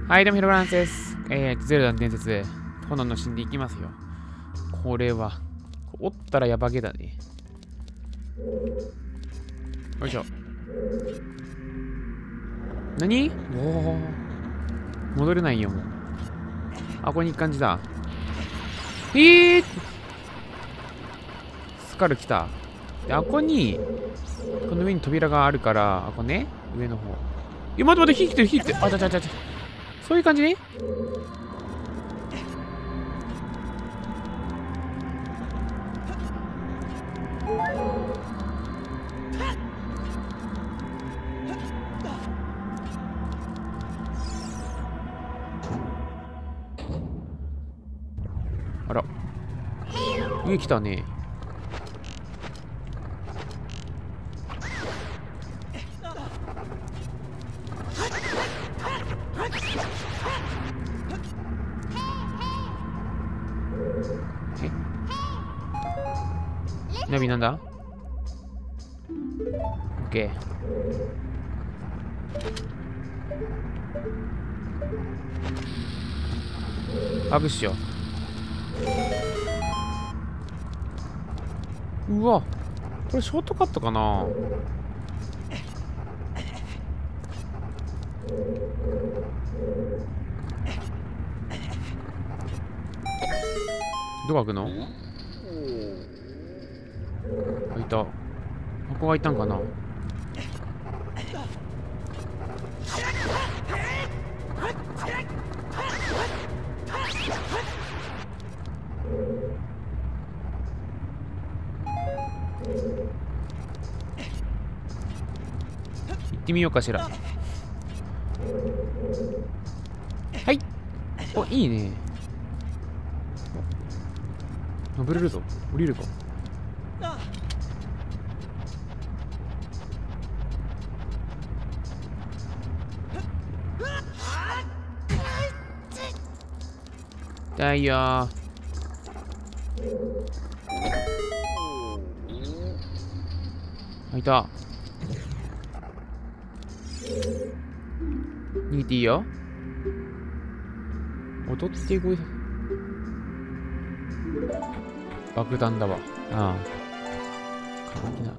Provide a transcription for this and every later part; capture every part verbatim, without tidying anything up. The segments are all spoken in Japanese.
はい、どうもヒロバランスです。えー、ゼルダの伝説、炎の神殿いきますよ。これは、折ったらやばげだね。よいしょ。何？おお。戻れないよ、もう。あ、ここに行く感じだ。えースカル来た。で、あここに、この上に扉があるから、あここね、上の方。いや、待って待って、火来てる、火来てる。あ、ちゃちゃちゃちゃ。そういう感じね。あら。上来たね。えナビなんだ？オッケー。ハグしよう。うわ、これショートカットかな？どこ開くの？開いた。ここ開いたんかな？行ってみようかしら。はい。お、いいね。登れるぞ。降りるぞ。だいよー。開いた。逃げていいよ。踊ってこい。爆弾だわ。ああ。完璧だ。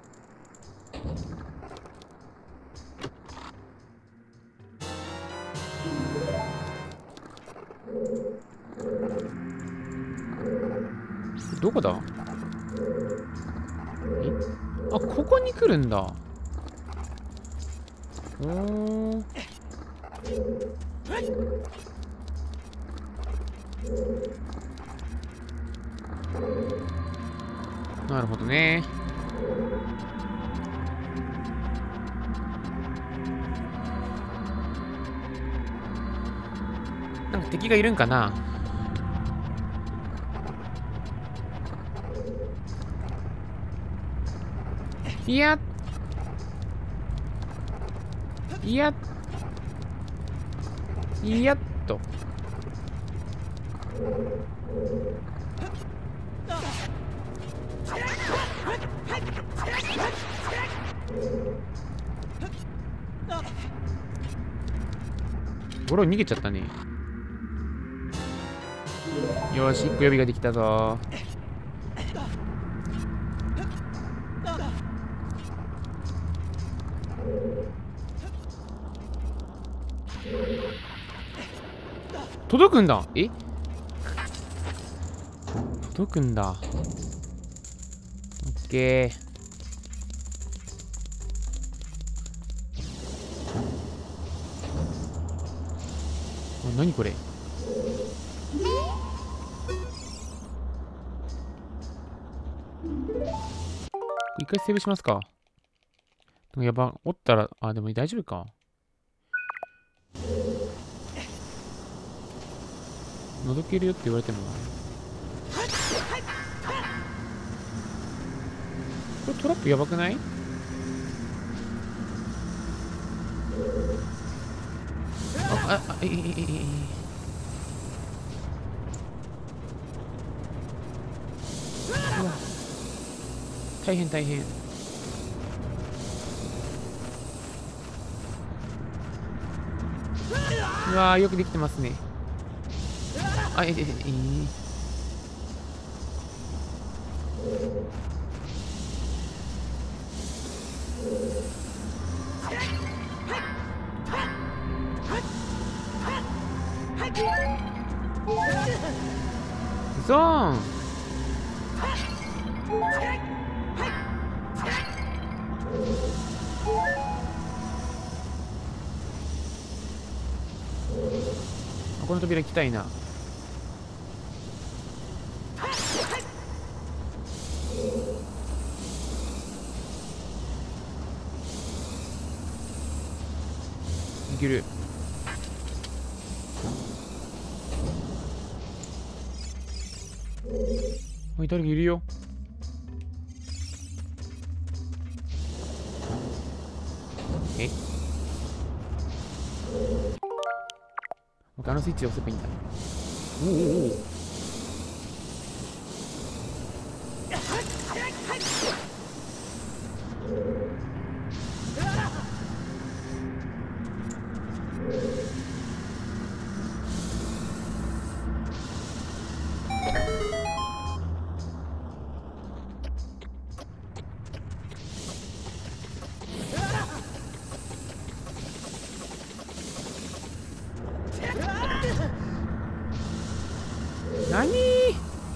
どこだ？え？あ、ここに来るんだ。おー。なるほどね。なんか敵がいるんかな？いやいやいやっと。ゴロ逃げちゃったね。よし、いっこ予備ができたぞ。届くんだ。え？届くんだ。オッケー。あ、何これ？一回セーブしますか。やば、おったら、あ、でも大丈夫か。覗けるよって言われても。これトラップやばくない？あ、あ、あ、ええええええ。うわ。大変大変。ううわー、よくできてますね。あ、え、え、え、えうそーん。この扉行きたいな。いける。おい、誰かいるよ。え、僕あのスイッチ押せばいいんだ。おおおお。何ー。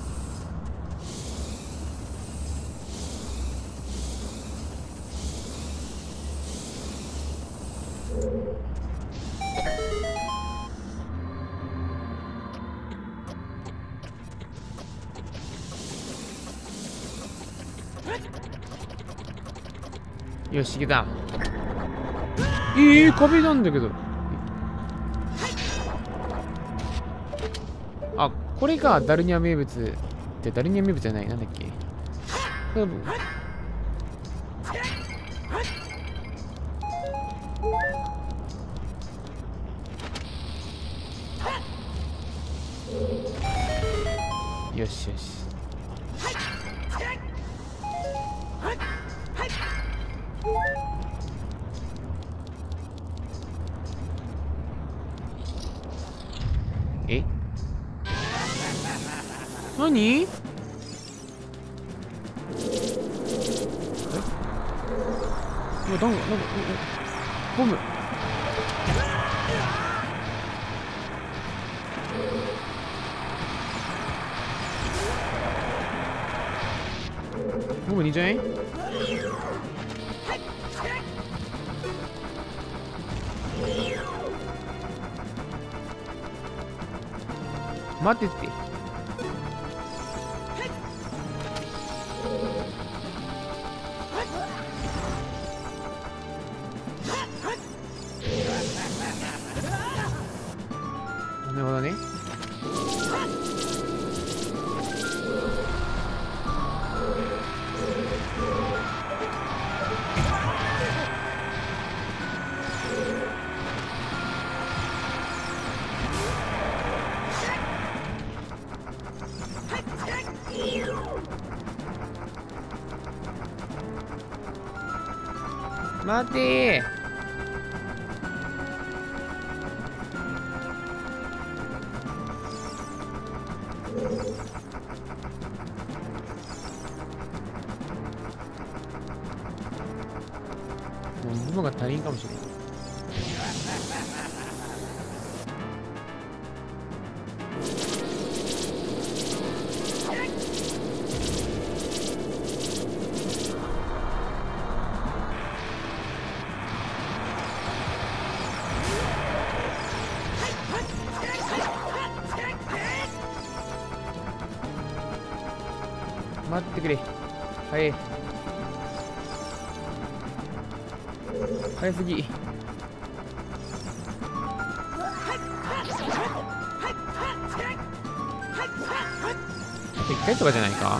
よし、いけた。ええー、壁なんだけど。あ、これがダルニア名物ってダルニア名物じゃない、なんだっけ。よしよし。え、何？え？いや、なんか、なんか、ボム。ボムにじゃない？待ってって。なるほどね。待てー。もう部分が足りんかもしれない。待ってくれ。早い。早すぎ。あといっかいとかじゃないか。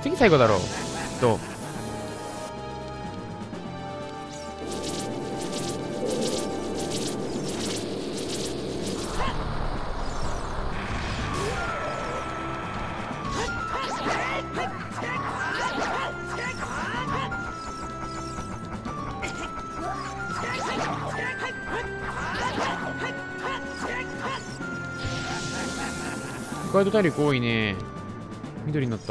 次最後だろうと。ガイド体力多いね。緑になった。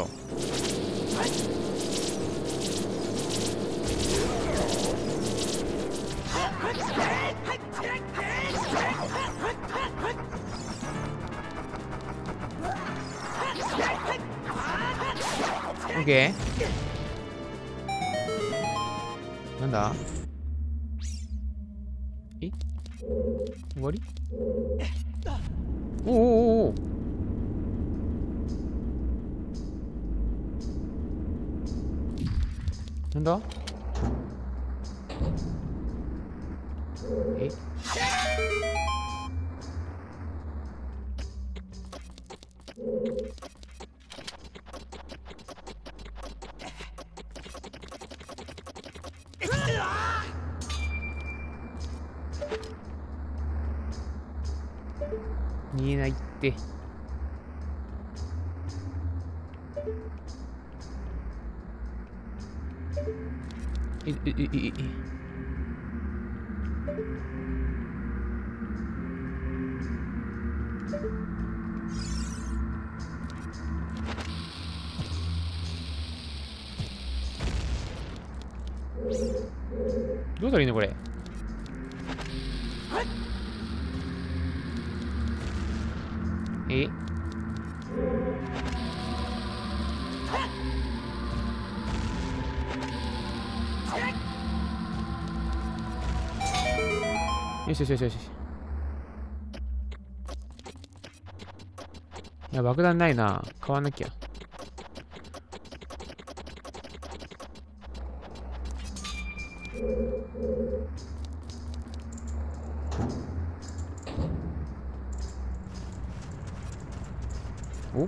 オッケー。なんだ？え？終わり？おおおお。なんだ？え？見えないって。え、え、え、え、え。どうしたらいいのこれ。え？よしよしよしよし。いや、爆弾ないな。買わなきゃ。お？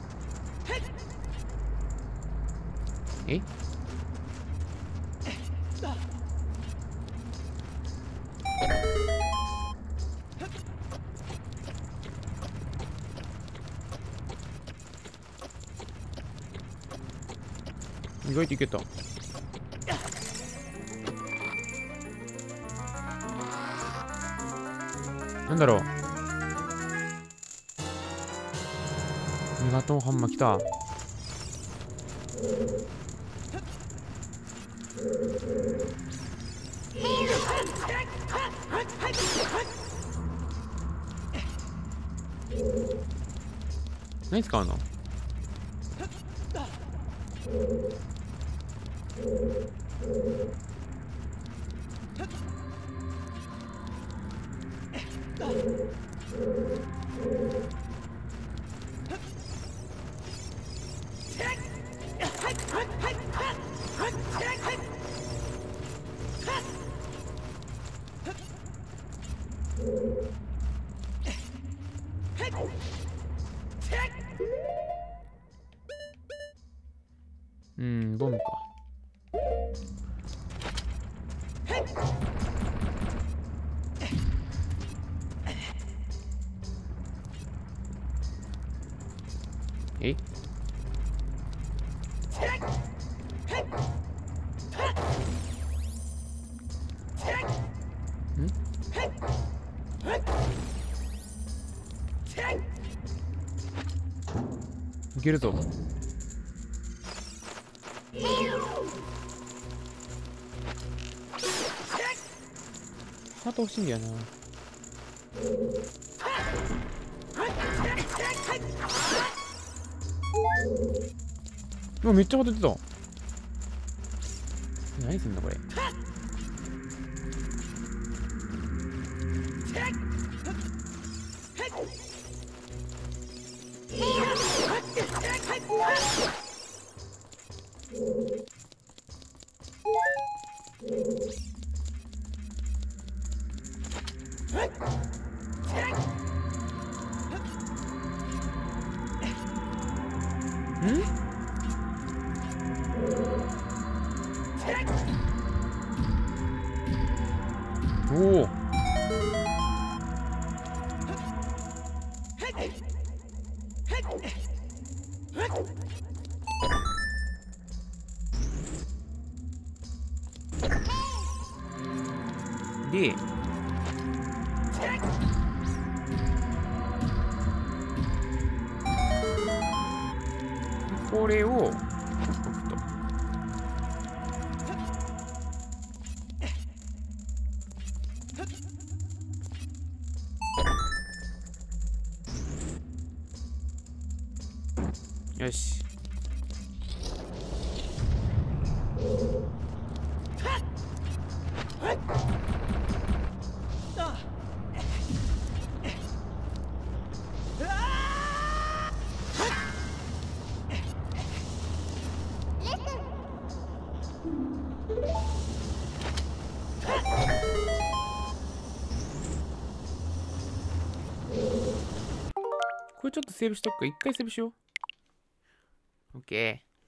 え？意外といけた。なんだろう。メガトンハンマー来た。何使うの？うん、ボムか。え？ん？いけるぞ。ハート欲しいんだよな。うわ、めっちゃ当たってた。何すんだこれ。ん？ おお。で、これを置くと。よし。これちょっとセーブしとくか。一回セーブしよう。オッケー。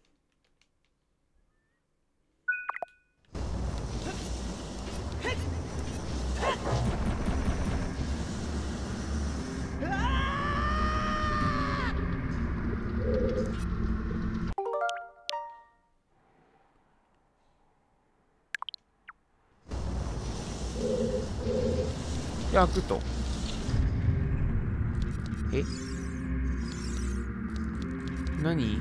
焼くと。え？何？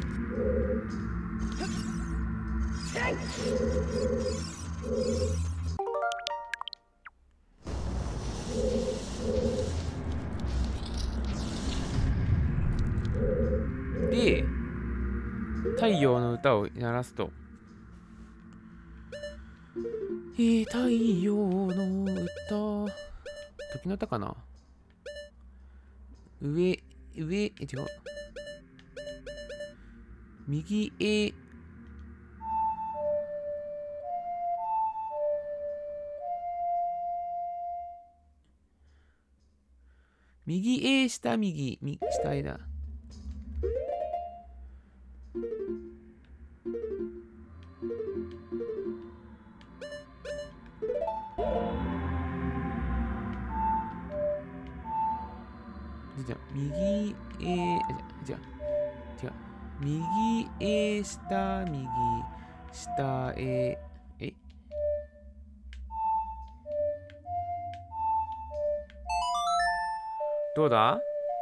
で、太陽の歌を鳴らすと。えー、太陽の歌。時の歌かな？上、上、え、違う。右へ。右へ、下、右、右、下へだ。じゃあ、右へ、じゃあ、違う。右へ、下、右、下へ、え？どうだ？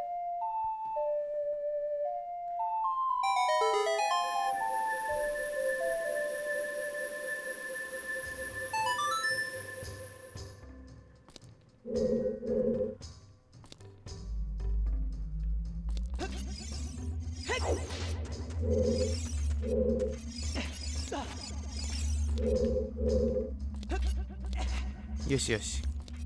よしよし。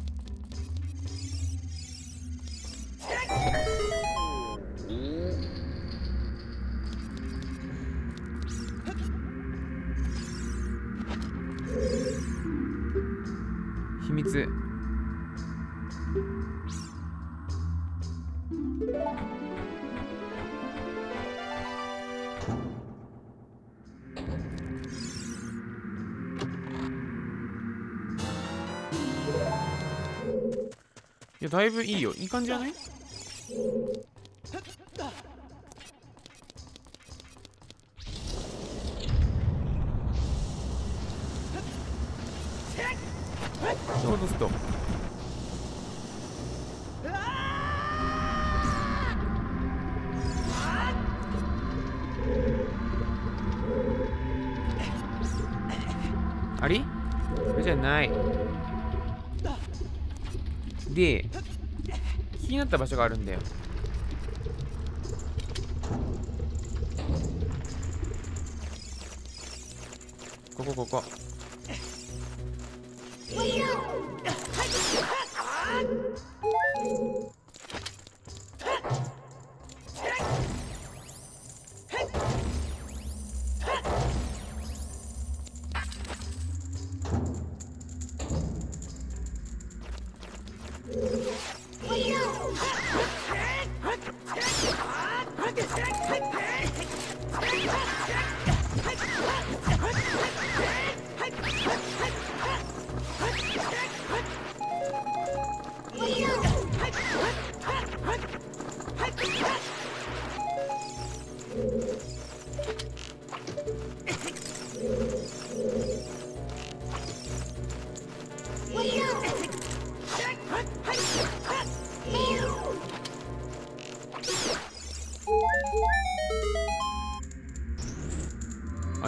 秘密。いや、だいぶいいよ。いい感じじゃない？どうすと。あれ？これじゃない。で、気になった場所があるんだよ。ここここ。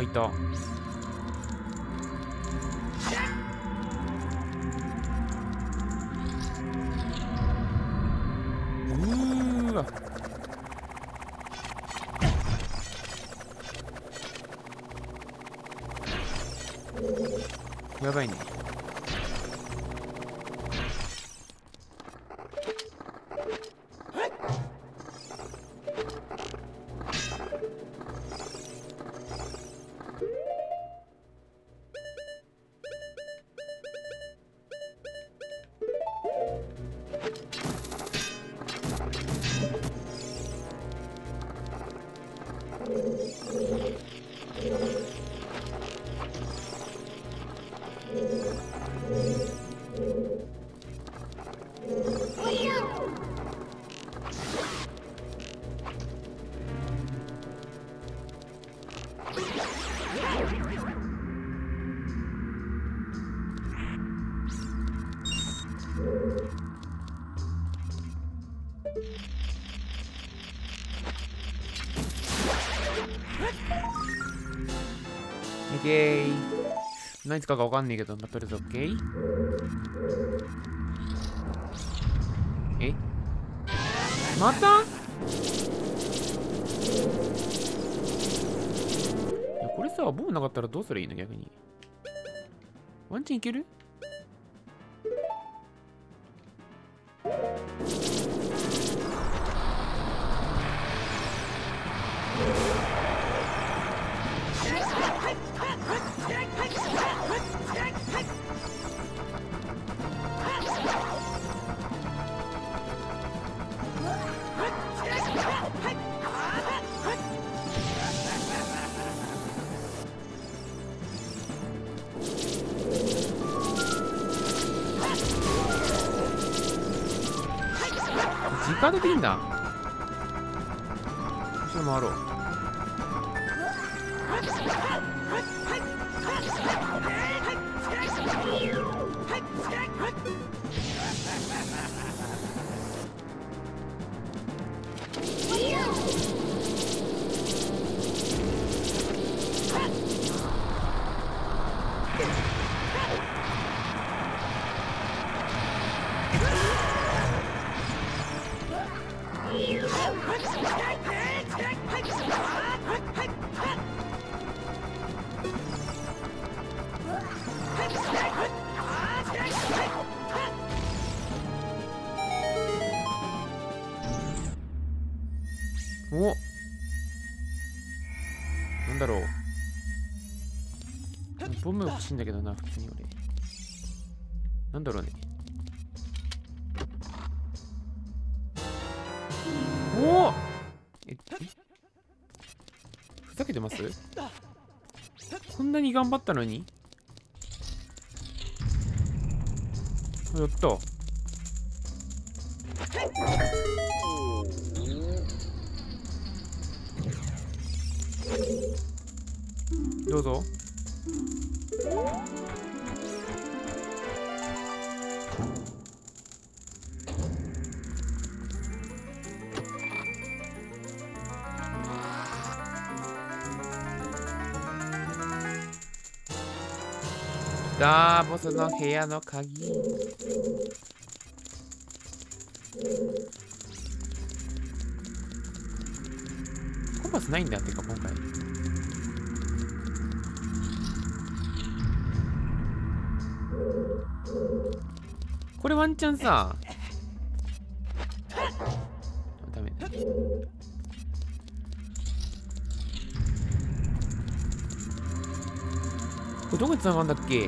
あ、いた。うーわ。やばいね。オッケー。何使うかわかんねえけど、まあ、とりあえずオッケー。えまた？いやこれさ、ボムなかったらどうすりゃいいの逆に。ワンチャンいける？時間ででいいんだ。ちょっと回ろう。お、なんだろう。ボム欲しいんだけどな、普通に俺。なんだろうね。おお、え、ふざけてます？こんなに頑張ったのに。やった。どうぞ。さあ、ボスの部屋の鍵。コンパスないんだってか、今回。これワンチャンさ、ダメだ。これどこに繋がんだっけ？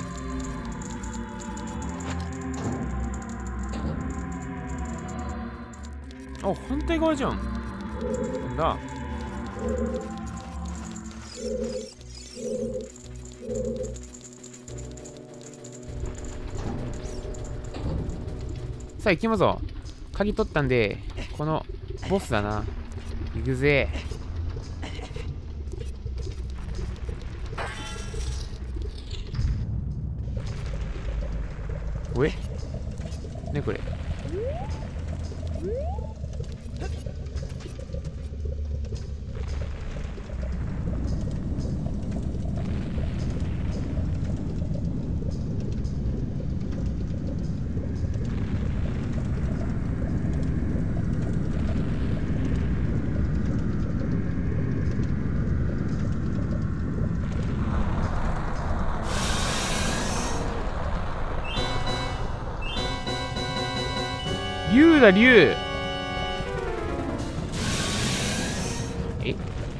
あ、反対側じゃん。なんだ。さあ行きますぞ。鍵取ったんで、このボスだな。行くぜ。おえ？ねこれ。 竜だ竜。え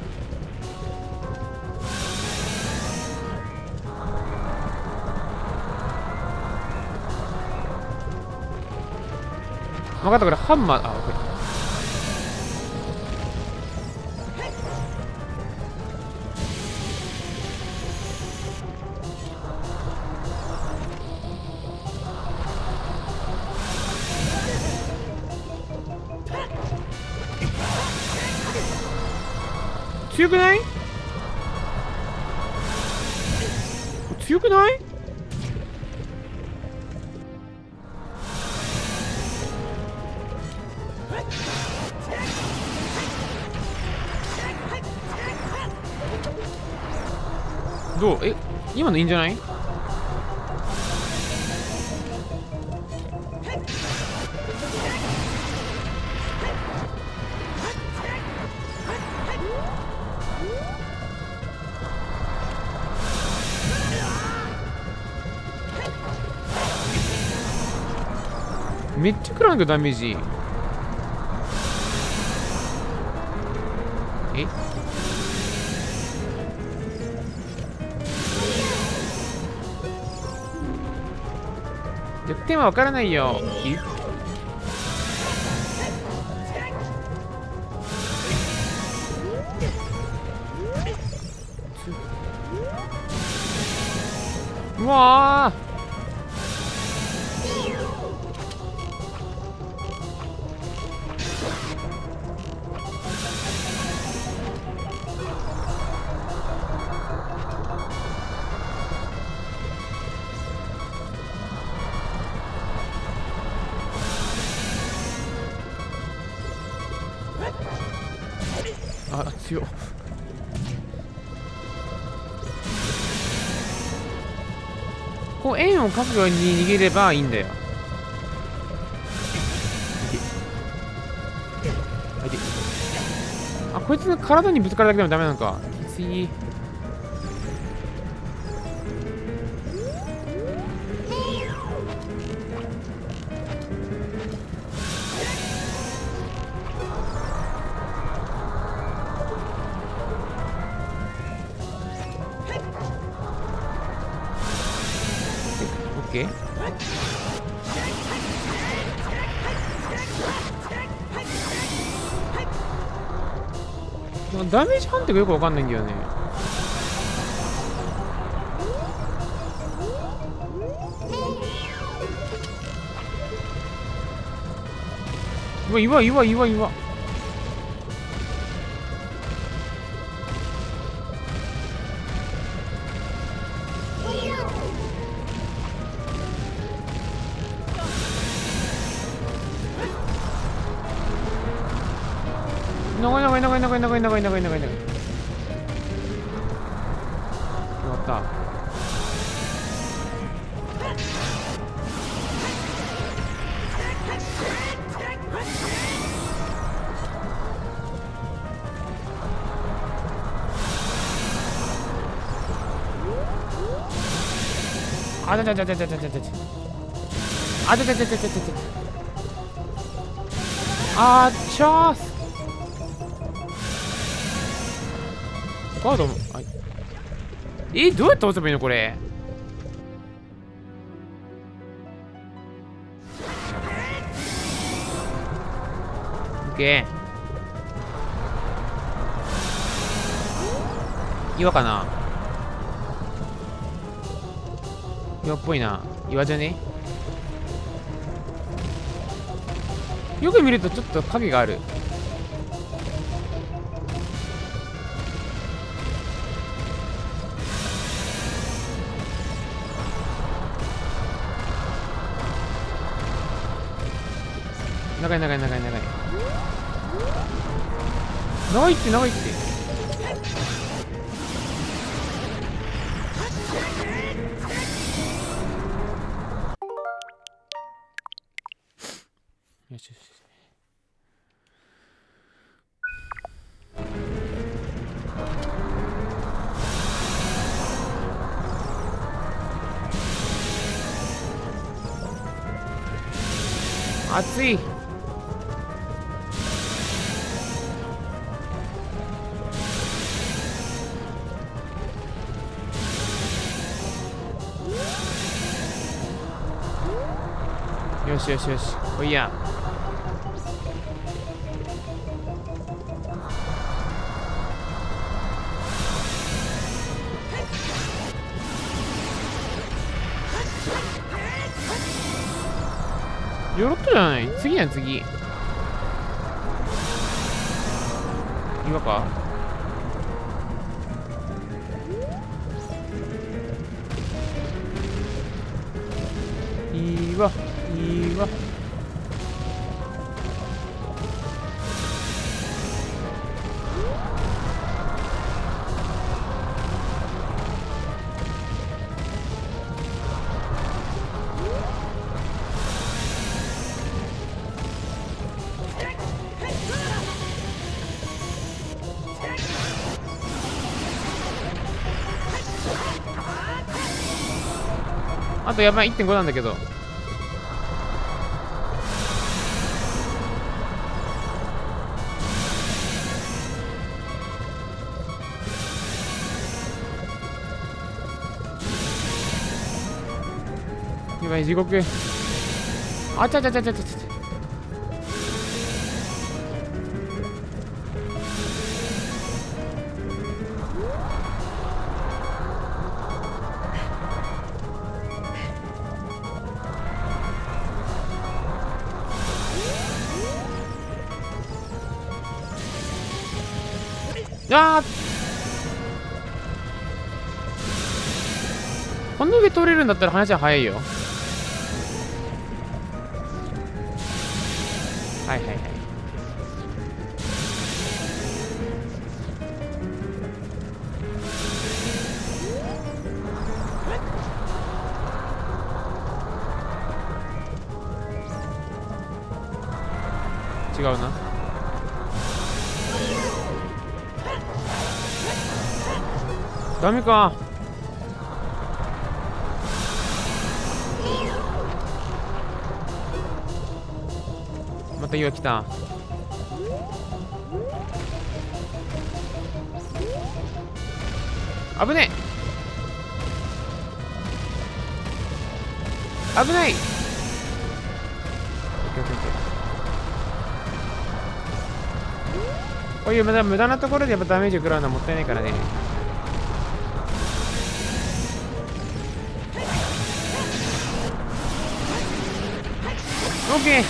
分かった、これハンマー、あ、これ強くない？強くない？どう？え、今のいいんじゃない？めっちゃ食らうんだけどダメージ。え弱点は分からないよ。えうわー、あ、強っ。こう円を描くように逃げればいいんだよ。あ、こいつの体にぶつかるだけでもダメなのか。きつい。オッケー。ダメージ判定がよくわかんないんだよね。うわ、岩岩岩岩。長い長い長い長い長い長い長い長い長い。終わった。あだだだだだだだだあだだだだだだだあーちゃーす。ガードも、はい、え、どうやって押せばいいのこれ。オッケー。岩かな。岩っぽいな。岩じゃね。よく見るとちょっと影がある。長い長い長い長い長いって長いってよしよし。熱い。 よしよしよし、おいや。ヨロットじゃない、次やん次。岩か。岩岩。あとやばい いってんご なんだけど。やばい、地獄。あちゃちゃちゃちゃちゃちゃ。あー、この上通れるんだったら話は早いよ。はいはいはい。違うな。ダメか。また岩来た。危ねえ、危ない。こういう無駄無駄なところでやっぱダメージ食らうのはもったいないからね。オッケー。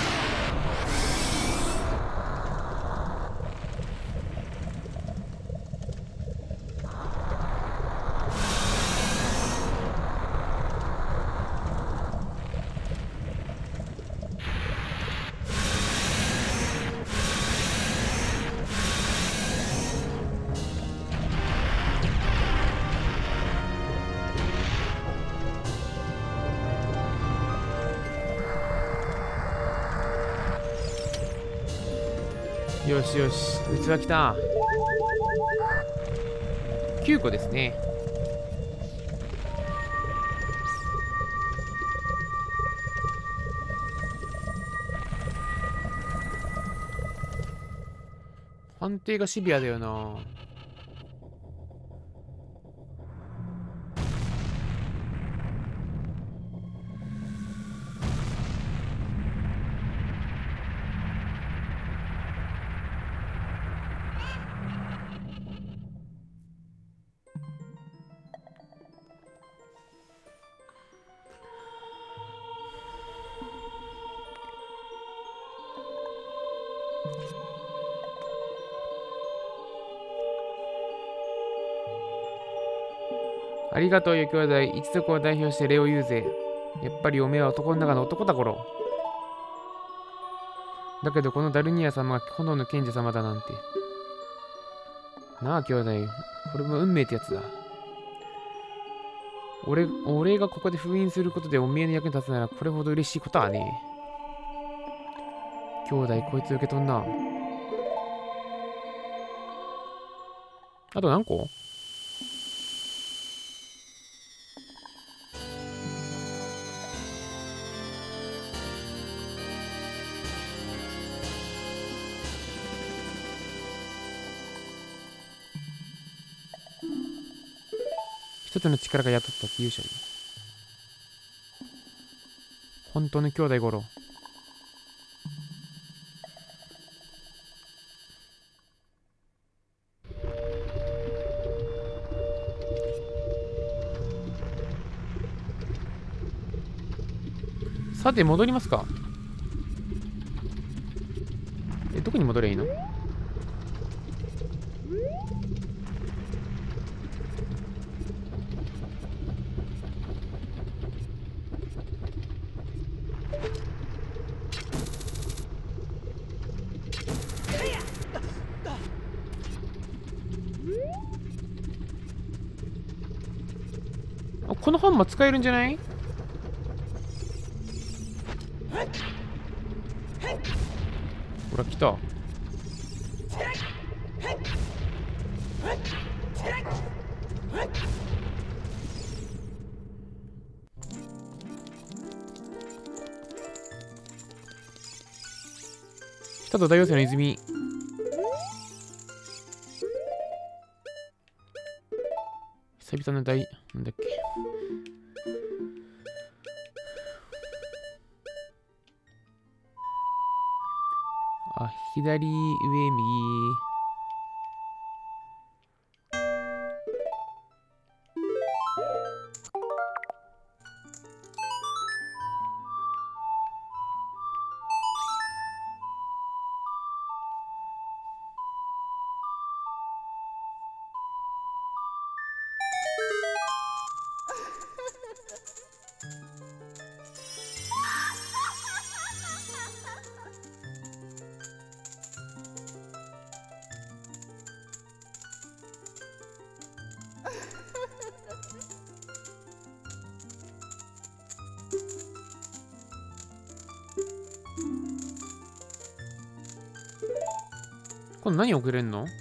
よしよし、器来た。きゅうこですね。判定がシビアだよな。ありがとうよ兄弟、一族を代表して礼を言うぜ。やっぱりおめえは男の中の男だころ。だけどこのダルニア様が炎の賢者様だなんて。なあ兄弟、これも運命ってやつだ。俺、俺がここで封印することでおめえの役に立つならこれほど嬉しいことはねえ。兄弟、こいつ受け取んな。あと何個？一つの力が雇ったって勇者に。 本当の兄弟ゴロ。さて戻りますか。え、どこに戻ればいいの？あ、このハンマー使えるんじゃない？ほら来た。来たと大王星の泉。久々の大、なんだっけ。あ、左上右。今度何送れんの？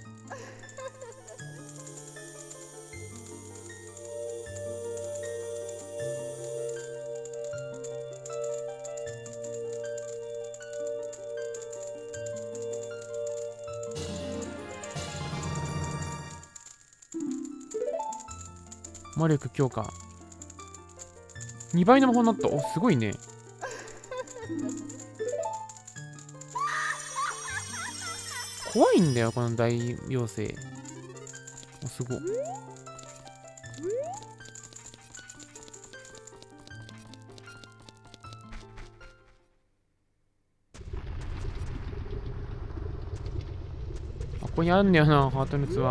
魔力強化。にばいの魔法になった。お、すごいね。怖いんだよ、この大妖精。お、すごい。あ、ここにあるんだよな、ハートの器。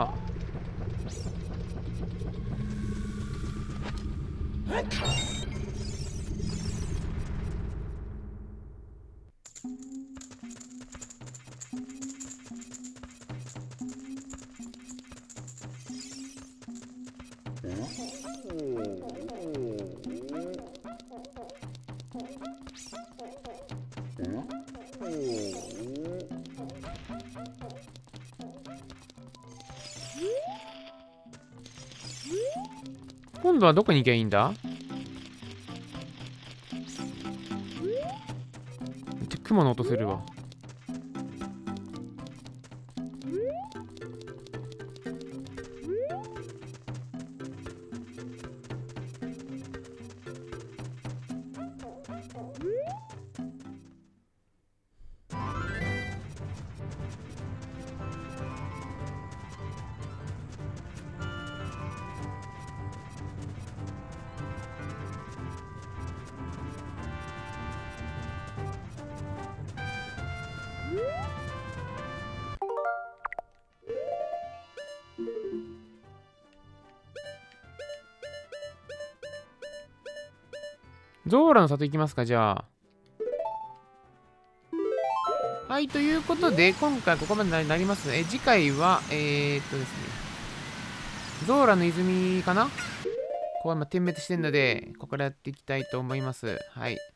今度はどこに行けばいいんだ？雲の音するわ。ゾーラの里行きますか、じゃあ。はい、ということで、今回ここまでになります。え、次回は、えー、っとですね、ゾーラの泉かな？ここは今点滅してるので、ここからやっていきたいと思います。はい。